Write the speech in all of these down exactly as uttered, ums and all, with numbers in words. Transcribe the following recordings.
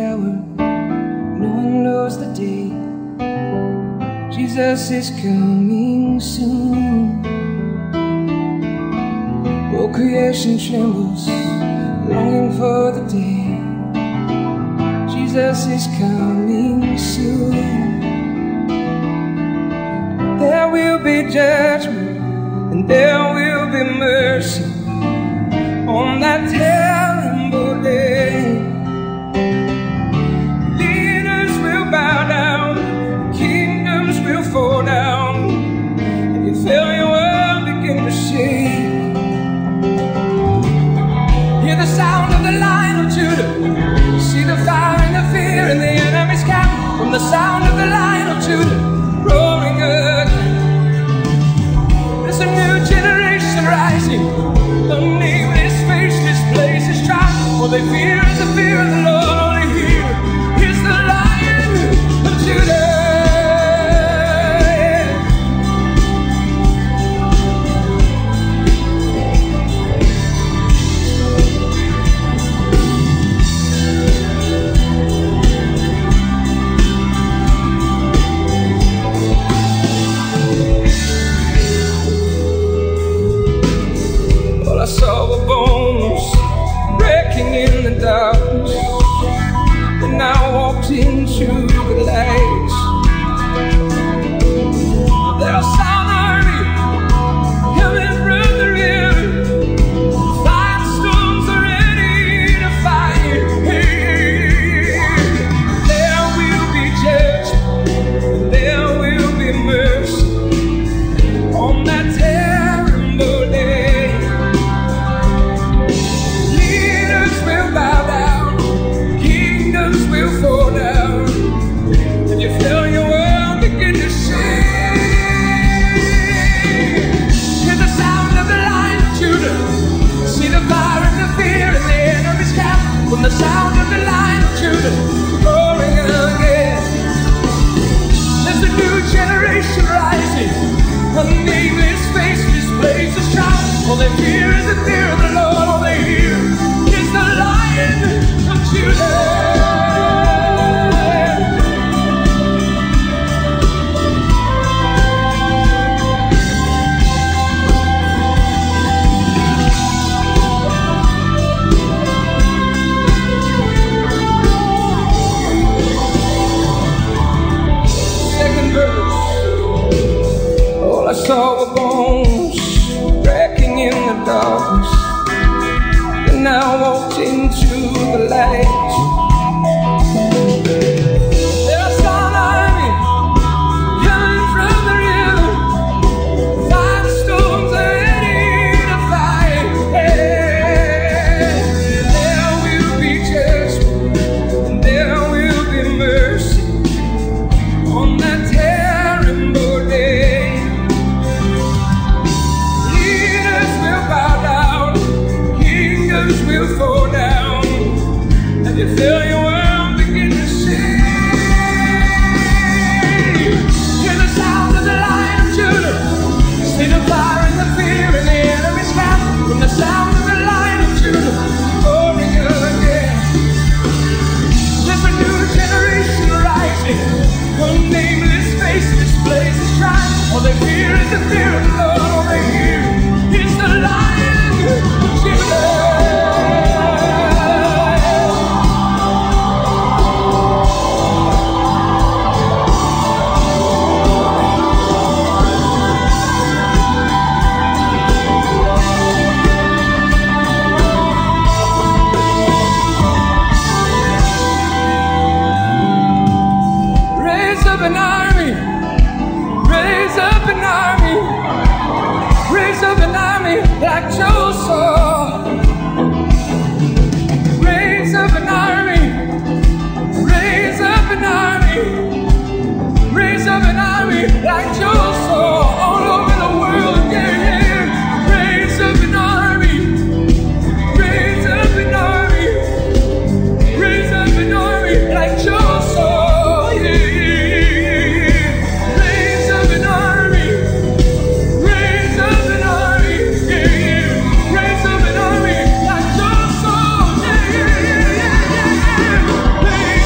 hour, no one knows the day. Jesus is coming soon. All creation trembles, longing for the day. Jesus is coming soon. There will be judgment and there will be mercy on that terrible day. Leaders will bow down, kingdoms will fall down, and you feel your world begin to shake. Hear the sound of the Lion of Judah, see the fire and the fear in the enemy's camp. From the sound of the Lion of Judah roaring again, there's a new generation rising. The nameless, faceless places try, for they fear is the fear of the Lord. Only here is the Lion of Judah. All I saw were bones breaking in the darkness, and I walked into the light. There's a sound army coming from the river, five storms are ready to fight. There will be judgment, and there will be mercy on that terrible day. Leaders will bow down, kingdoms will fall down, and you feel your world begin to shake. Hear the sound of the Lion of Judah, see the fire and the fear in the enemy's camp. From the sound of the Lion of Judah roaring again, there's a new generation rising. A nameless, faceless places try, all they fear is the fear of the Lord. All they hear is the Lion of Judah. Second verse. All I saw were bones cracking in the darkness, and I walked into the light. There's an army coming from the river, five storms are ready to fight. There will be judgment, and there will be mercy on that terrible day. Leaders will bow down, kingdoms will fall down, and you feel your world begin to shake. Hear the sound of the Lion of Judah, see the fire and the fear in the enemy's camp. From the sound of the Lion of Judah roaring again, there's a new generation rising. A nameless, faceless places try, all they fear is the fear of the Lord. All they hear is the Lion of Judah. Raise up an army, raise up an army, raise up an army like Joseph. Raise up an army, raise up an army, raise up an army like Joseph all over the world. Yeah, yeah. Raise up an army, raise up an army, raise up an army like Joseph. Yeah, yeah, yeah. Raise up an army, raise up an army, yeah, yeah. Raise up an army like Joseph. Yeah, yeah, yeah, yeah, yeah. Raise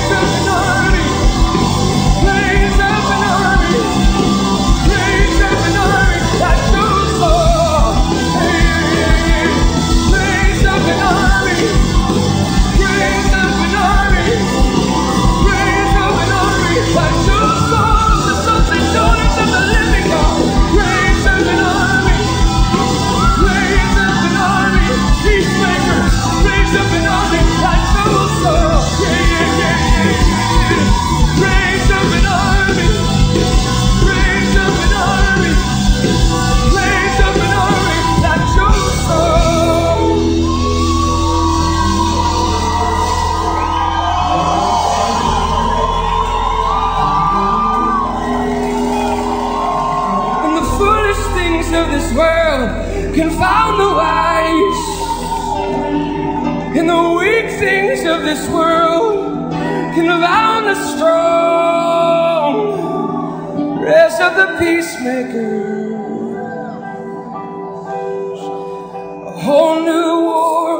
this world confound the wise, and the weak things of this world confound the strong. Rest of the peacemakers, a whole new war.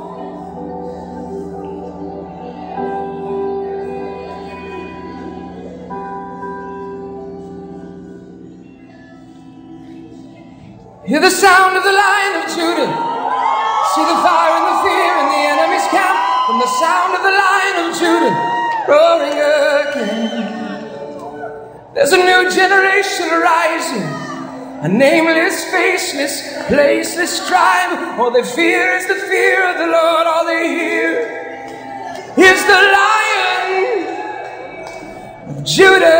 Hear the sound of the Lion of Judah. See the fire and the fear in the enemy's camp. From the sound of the Lion of Judah roaring again. There's a new generation rising, a nameless, faceless, placeless tribe. All they fear is the fear of the Lord. All they hear is the Lion of Judah.